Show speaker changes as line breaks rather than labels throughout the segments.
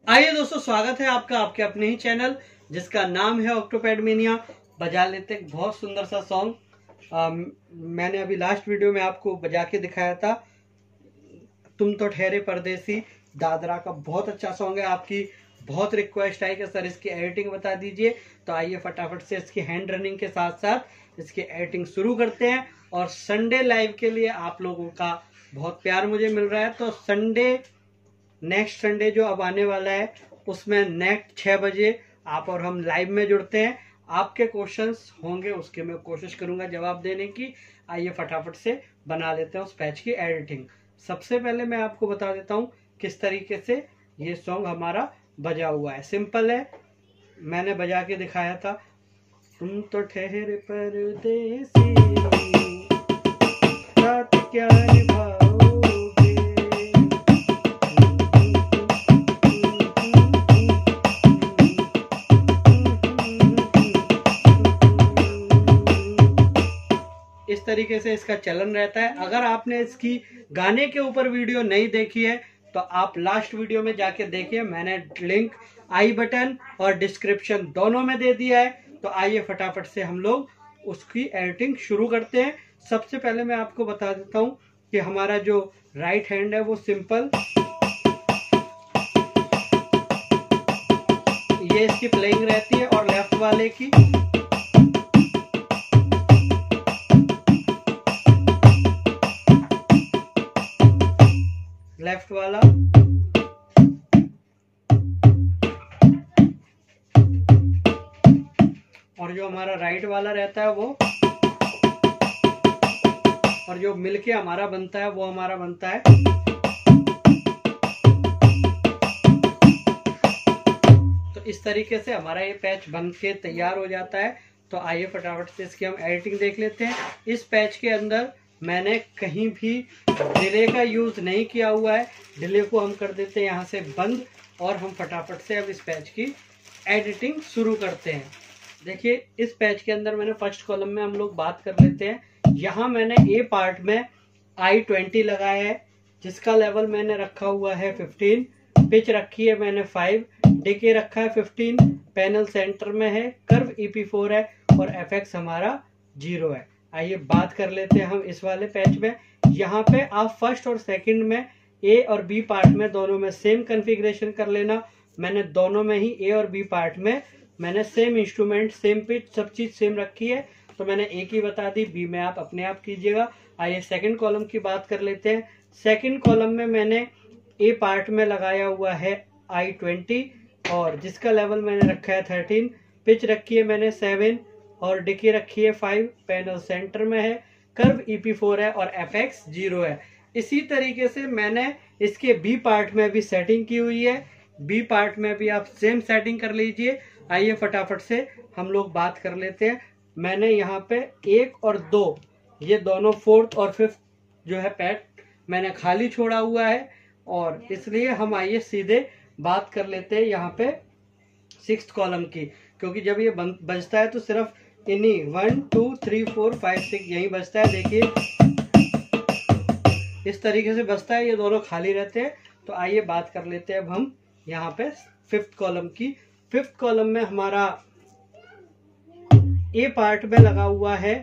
आइए दोस्तों, स्वागत है आपका आपके अपने ही चैनल जिसका नाम है ऑक्टोपैड मेनिया। बजा लेते हैं बहुत सुंदर सा सॉन्ग। मैंने अभी लास्ट वीडियो में आपको बजा के दिखाया था, तुम तो ठहरे परदेसी, दादरा का बहुत अच्छा सॉन्ग है। आपकी बहुत रिक्वेस्ट आई कि सर इसकी एडिटिंग बता दीजिए, तो आइए फटाफट से इसकी हैंड रनिंग के साथ साथ इसकी एडिटिंग शुरू करते हैं। और संडे लाइव के लिए आप लोगों का बहुत प्यार मुझे मिल रहा है, तो नेक्स्ट संडे जो अब आने वाला है उसमें नेक्स्ट 6 बजे आप और हम लाइव में जुड़ते हैं। आपके क्वेश्चंस होंगे, उसके मैं कोशिश करूंगा जवाब देने की। आइए फटाफट से बना लेते हैं उस पैच की एडिटिंग। सबसे पहले मैं आपको बता देता हूं किस तरीके से ये सॉन्ग हमारा बजा हुआ है। सिंपल है, मैंने बजा के दिखाया था, तुम तो ठहरे परदेसी, रात क्या निभाओगे। इस तरीके से इसका चलन रहता है। अगर आपने इसकी गाने के ऊपर वीडियो नहीं देखी है तो आप लास्ट वीडियो में जाके देखिए, मैंने लिंक आई बटन और डिस्क्रिप्शन दोनों में दे दिया है। तो आइए फटाफट से हम लोग उसकी एडिटिंग शुरू करते हैं। सबसे पहले मैं आपको बता देता हूं कि हमारा जो राइट हैंड है वो सिंपल, ये इसकी प्लेइंग रहती है, और लेफ्ट वाले की लेफ्ट वाला, और जो हमारा राइट वाला रहता है वो, और जो मिलके हमारा बनता है वो हमारा बनता है। तो इस तरीके से हमारा ये पैच बन के तैयार हो जाता है। तो आइए फटाफट से इसकी हम एडिटिंग देख लेते हैं। इस पैच के अंदर मैंने कहीं भी डिले का यूज नहीं किया हुआ है। डिले को हम कर देते हैं यहाँ से बंद, और हम फटाफट से अब इस पैच की एडिटिंग शुरू करते हैं। देखिए, इस पैच के अंदर मैंने फर्स्ट कॉलम में हम लोग बात कर लेते हैं। यहाँ मैंने ए पार्ट में I20 लगाया है, जिसका लेवल मैंने रखा हुआ है 15, पिच रखी है मैंने 5, डिके रखा है 15, पैनल सेंटर में है, कर्व EP4 है, और FX हमारा 0 है। आइए बात कर लेते हैं हम इस वाले पैच में। यहाँ पे आप फर्स्ट और सेकंड में ए और बी पार्ट में दोनों में सेम कॉन्फ़िगरेशन कर लेना। मैंने दोनों में ही ए और बी पार्ट में मैंने सेम इंस्ट्रूमेंट, सेम पिच, सब चीज सेम रखी है। तो मैंने ए की बता दी, बी में आप अपने आप कीजिएगा। आइए सेकंड कॉलम की बात कर लेते हैं। सेकंड कॉलम में मैंने ए पार्ट में लगाया हुआ है I20, और जिसका लेवल मैंने रखा है 13, पिच रखी है मैंने 7, और डिकी रखी है 5, पैनल सेंटर में है, कर्व EP4 है, और FX 0 है। इसी तरीके से मैंने इसके बी पार्ट में भी सेटिंग की हुई है। बी पार्ट में भी आप सेम सेटिंग कर लीजिए। आइए फटाफट से हम लोग बात कर लेते हैं। मैंने यहाँ पे 1 और 2, ये दोनों 4th और 5th जो है पैड मैंने खाली छोड़ा हुआ है, और इसलिए हम आइए सीधे बात कर लेते हैं यहाँ पे 6th कॉलम की। क्योंकि जब ये बजता है तो सिर्फ इन्हीं 1 2 3 4 5 6 यही बजता है। देखिए इस तरीके से बजता है, ये दोनों खाली रहते हैं। तो आइए बात कर लेते हैं अब हम यहाँ पे 5th कॉलम की। 5th कॉलम में हमारा ए पार्ट में लगा हुआ है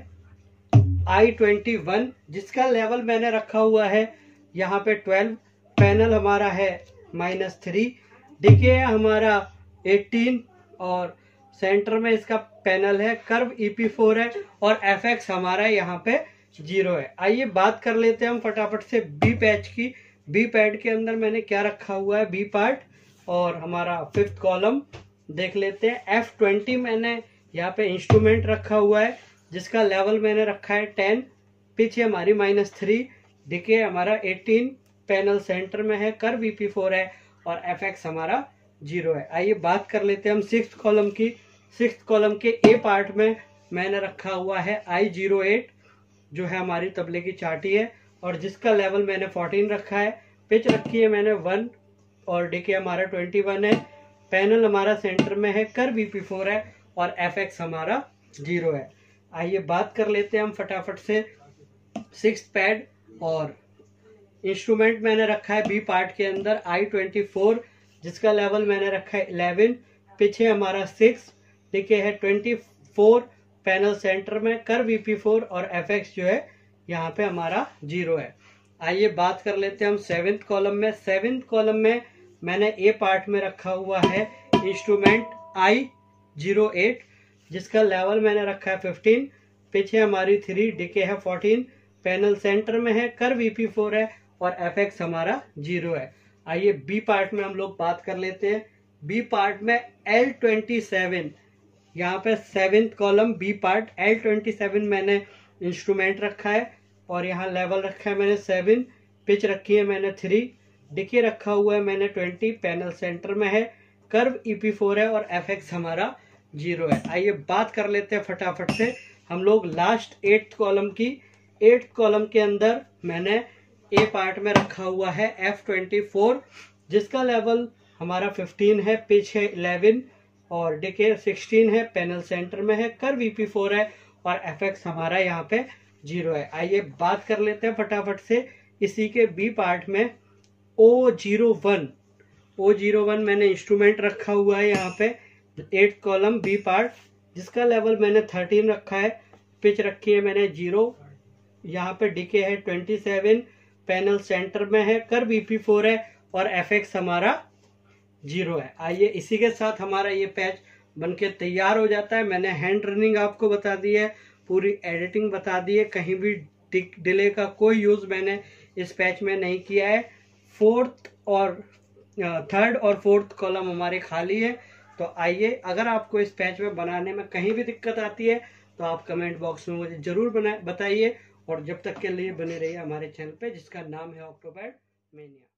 I21, जिसका लेवल मैंने रखा हुआ है यहाँ पे 12, पैनल हमारा है -3, डिके है हमारा 18, और सेंटर में इसका पैनल है, कर्व EP4 है, और FX हमारा यहाँ पे 0 है। आइए बात कर लेते हैं हम फटाफट से बी पैच की। बी पैड के अंदर मैंने क्या रखा हुआ है, बी पार्ट, और हमारा 5th कॉलम देख लेते हैं। F20 मैंने यहाँ पे इंस्ट्रूमेंट रखा हुआ है, जिसका लेवल मैंने रखा है 10, पिच है हमारी -3, डिके हमारा 18, पैनल सेंटर में है, कर्व EP4 है, और FX हमारा 0 है। आइए बात कर लेते हैं हम 6th कॉलम की। 6th कॉलम के ए पार्ट में मैंने रखा हुआ है I08, जो है हमारी तबले की चाटी है, और जिसका लेवल मैंने 14 रखा है, पिच रखी है मैंने 1, और डिके हमारा 21 है, पैनल हमारा सेंटर में है, कर्व EP4 है, और FX हमारा 0 है। आइए बात कर लेते हैं हम फटाफट से 6th पैड। और इंस्ट्रूमेंट मैंने रखा है बी पार्ट के अंदर I24, जिसका लेवल मैंने रखा है 11, पीछे हमारा 6, देखिए है 24 पैनल सेंटर में, कर VP4 और FX जो है यहाँ पे हमारा 0 है। आइए बात कर लेते हैं हम 7th कॉलम में। 7th कॉलम में मैंने ए पार्ट में रखा हुआ है इंस्ट्रूमेंट I08, जिसका लेवल मैंने रखा है 15, पीछे हमारी 3, डीके है 14, पैनल सेंटर में है, कर VP4 है और FX हमारा 0 है। आइए बी पार्ट में हम लोग बात कर लेते हैं। बी पार्ट में L27, यहाँ पे 7th column B part L27 मैंने इंस्ट्रूमेंट रखा है और यहाँ लेवल रखा है मैंने 7, पिच रखी है मैंने 3, डिके रखा हुआ है मैंने 20, पैनल सेंटर में है, कर्व EP4 है और FX हमारा 0 है। आइए बात कर लेते हैं फटाफट से हम लोग लास्ट 8th कॉलम की। 8th कॉलम के अंदर मैंने ए पार्ट में रखा हुआ है F24, जिसका लेवल हमारा 15 है, पिच है 11 और डिके 16 है, पैनल सेंटर में है, कर VP4 है और FX हमारा यहाँ पे 0 है। आइए बात कर लेते हैं फटाफट से इसी के बी पार्ट में। O01 मैंने इंस्ट्रूमेंट रखा हुआ है यहाँ पे 8th कॉलम बी पार्ट, जिसका लेवल मैंने 13 रखा है, पिच रखी है मैंने 0, यहाँ पे डीके है 27, पैनल सेंटर में है, कर VP4 है और FX हमारा 0 है। आइए इसी के साथ हमारा ये पैच बनके तैयार हो जाता है। मैंने हैंड रनिंग आपको बता दी है, पूरी एडिटिंग बता दी है, कहीं भी डिले का कोई यूज मैंने इस पैच में नहीं किया है। 3rd और 4th कॉलम हमारे खाली है। तो आइए, अगर आपको इस पैच में बनाने में कहीं भी दिक्कत आती है तो आप कमेंट बॉक्स में मुझे जरूर बताइए, और जब तक के लिए बने रहिए हमारे चैनल पे जिसका नाम है ऑक्टोपैड मैनिया।